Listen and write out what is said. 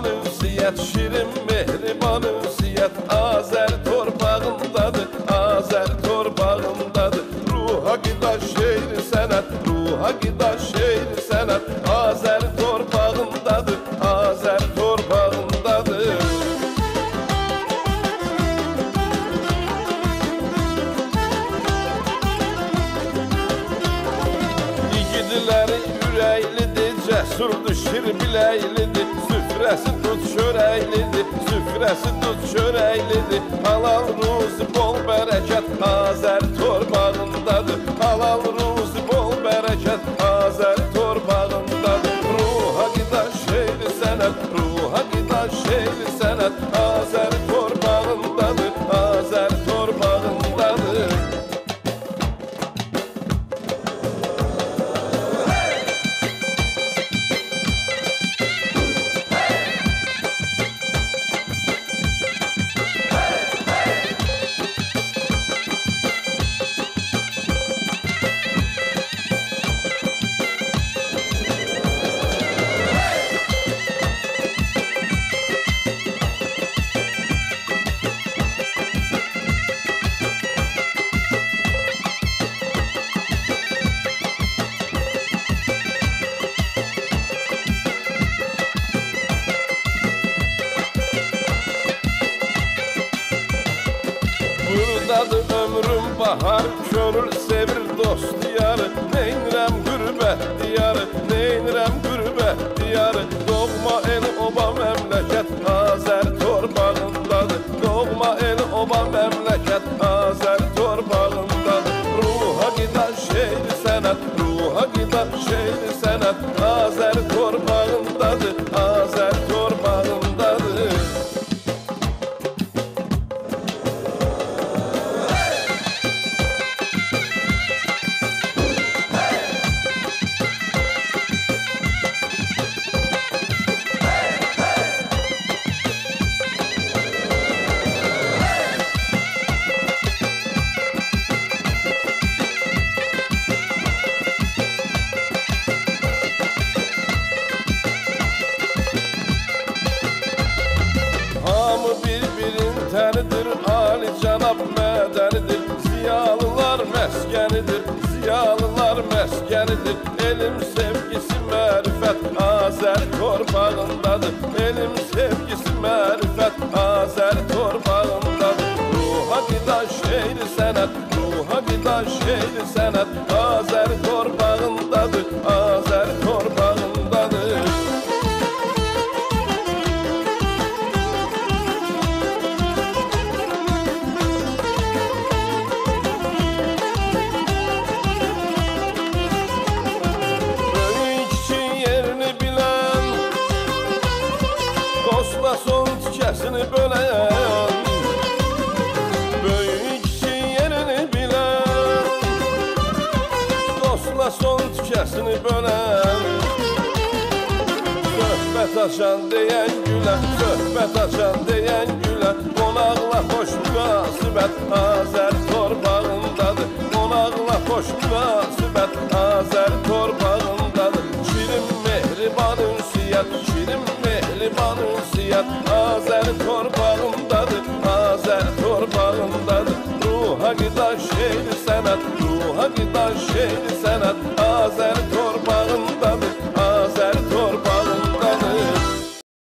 mehriban ünsiyyət, şirin mehriban ünsiyyət Azər torpağındadır, Azər torpağındadır. Ruha qida şeir sənət, ruha qida şeir sənət Azər torpağındadır, Azər torpağındadır. İgidləri ürəklidir, cəsurdur, şir biləklidir Süfrəsi tut çörəklidir, süfrəsi tut çörəklidir Halal ruzi bol bərəkət Azər torpağındadır, halal ruzi bol bərəkət Azər torpağındadır. Ruha qida şeir sənət, ruha qida şeir sənət Azər torpağındadır, Azər torpağındadır. Buradadır ömrüm bahar, könül sevir dost diyarı Neynirəm qürbət diyarı, neynirəm qürbət diyarı Doğma el oba məmləkət Azər torpağındadır, doğma el oba məmləkət Azər torpağındadır. Ruha qida şeir sənət, ruha qida şeir sənət Azər torpağındadır, Azər torpağındadır. Tənidir, ali cənab mədənidir Ziyalılar məskənidir, ziyalılar məskənidir Elm sevgisi mərifət Azər torpağındadır, elm sevgisi mərifət Azər torpağındadır. Ruha qida şeir sənət, ruha qida şeir sənət Azər torpağındadır, Azər torpağındadır. Dostla son tikəsini bölən Böyük kiçik yerini bilən Dostla son tikəsini bölən Söhbət açan deyən gülən, söhbət açan deyən gülən Qonaqla xoş münasibət Azər torpağındadır, qonaqla xoş münasibət Azər torpağındadır. Şirin mehriban ünsiyyət, şirin mehriban ünsiyyət Azər torpağındadır, Azər torpağındadır. Ruha qida şeir sənət, ruha qida şeir sənət